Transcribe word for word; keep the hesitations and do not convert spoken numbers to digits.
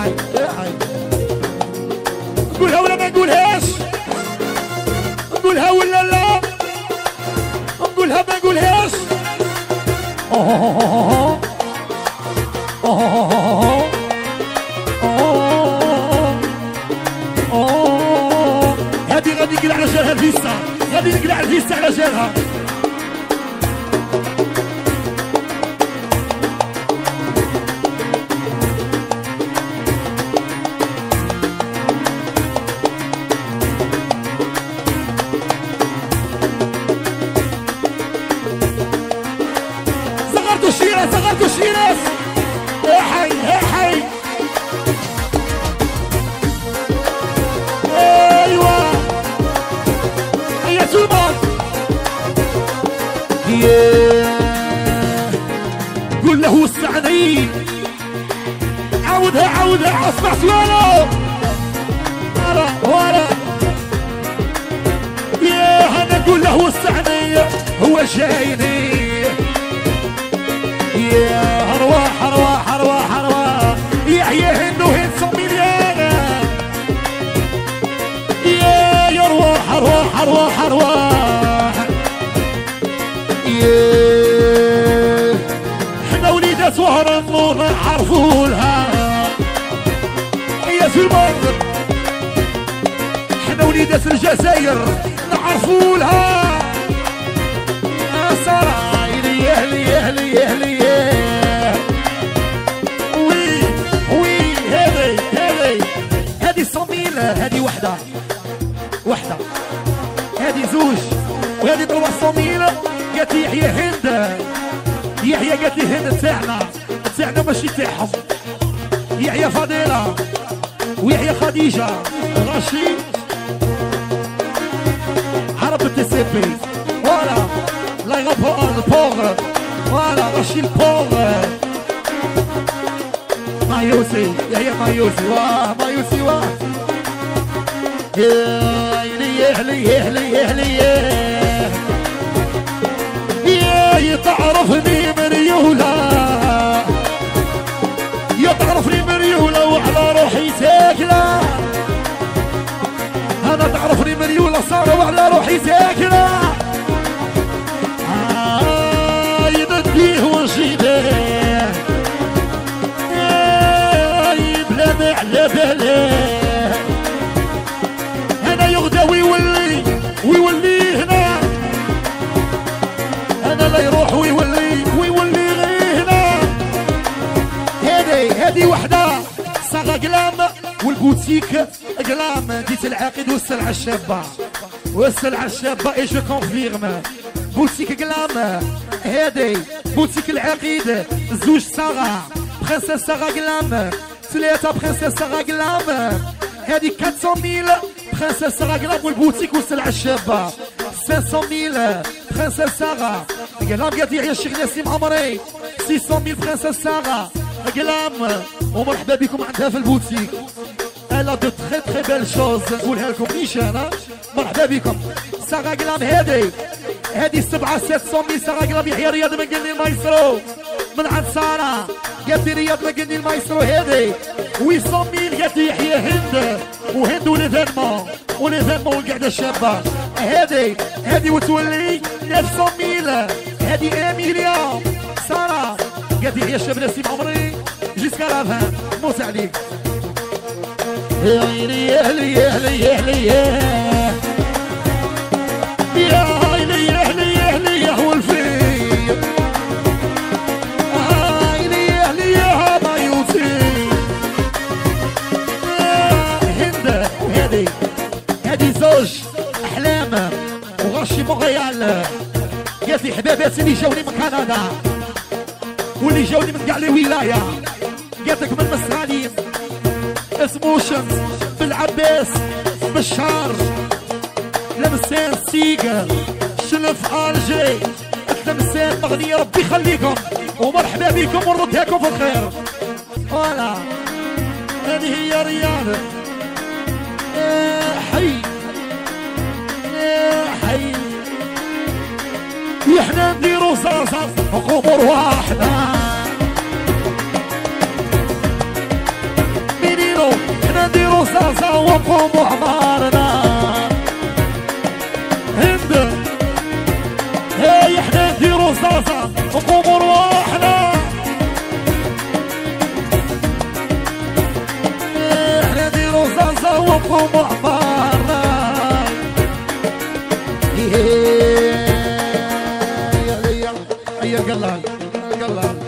حي يا حي. نقولها ولا ما نقولهاش؟ نقولها ولا لا؟ نقولها ما نقولهاش؟ أوه أوه أوه. هادي غادي نقلع على جالها الفيستا، غادي نقلع الفيستا على جالها. صغرتوا الشيرة صغرتوا الشيرة يا حي يا حي. ايوه يا سلمان قول له وسعني. عاودها عاودها اسمع سؤاله. ورا ورا يا انا قول له وسعني هو جايني. يا ارواح ارواح ارواح ارواح يحيى هندو هند صميليانا. يا يا ارواح ارواح ارواح ارواح. يا احنا وليدات وهر النور نعرفوا لها. يا في المنظر احنا وليدات الجزائر نعرفوا لها. سارة يلي يهلي يهلي يهلي وي وي. هذي هذي هذي صميلة، هذي وحدة وحدة، هذي زوج، وهذي ضربة صميلة. قالت لي يحيى هند، يحيى قالت لي هند تاعنا تاعنا ماشي تاعهم. يحيى فضيلة ويحيى خديجة غشي عرب التسبي. فوالا لا يغفر البوغ. فوالا غشي البوغ مايوسي. يحيى مايوسي واه مايوسي واه. يهلي يهلي يهلي يهلي يا تعرفني مريولة. يا تعرفني مريولة وعلى روحي ساكنة. أنا تعرفني مريولة صار وعلى روحي ساكنة. آه يديه ونشيده بلا ما على باليه. أنا يغدا ويولي ويولي هنا. أنا لا يروح ويولي ويولي غير هنا. هذي هذي وحدة صاغة قلام والبوتيك قلام. ديت العقد والسلعة الشابة والسلعة الشابة اي جو كونفيرم. بوتيك قلام هذي بوتيك العقيد. زوج صاغة برنسيس صاغة قلام. ثلاثة برنسيس صاغة قلام. هذه أربعمية ميل برنسيس صاغة قلام والبوتيك والسلعة الشابة. خمسمية ميل برنسيس صاغة قلام. قالت لي يا الشيخ نسيم عمري ستمية ميل برنسيس صاغة قلام. ومرحبا بكم عندها في البوتيك. الا دو تخي تخي بيل شوز نقولها لكم نيشان. مرحبا بكم. صاغة قلام هذه هذه سبعة ستمية صاغة قلام. يحيى رياض من قلني المايسترو من عند سارة. قالت لي رياض من قلني المايسترو هذه ثمانمية ميل. قالت لي يحيى هند وهند وليفينمون وليفينمون والقعدة الشابة. هذه هذه وتولي تسعمية ميل. هذه اميليا سارة. قالت لي يا شاب نسيم عمري جيسكا لافان موت عليك. يا عيني يا هلي يا هلي يا هلي يا عيني يا هلي يا هلي يا هو الفي. عيني يا هلي يا ما يوفي. هند وهذه هذه زوج احلام وغشي مونريال. قالت لي حباباتي اللي جاوني من كندا واللي جاوني من كاع لي ولايه. قالت لك من مسرانين اسموشن بالعباس بشار لمسان سيقا شلف الجي التمسان مغنية. ربي يخليكم ومرحبا بكم ونردها لكم في الخير. فوالا هذه هي رياض. يا حي يا حي. احنا نديرو صاصة قبور واحدة. مين احنا نديرو صلصة ونقومو عمارنا هند هاي احنا نديرو صلصة ونقومو رواحنا احنا نديرو صلصة ونقومو عمارنا يا يا يا قلال قلال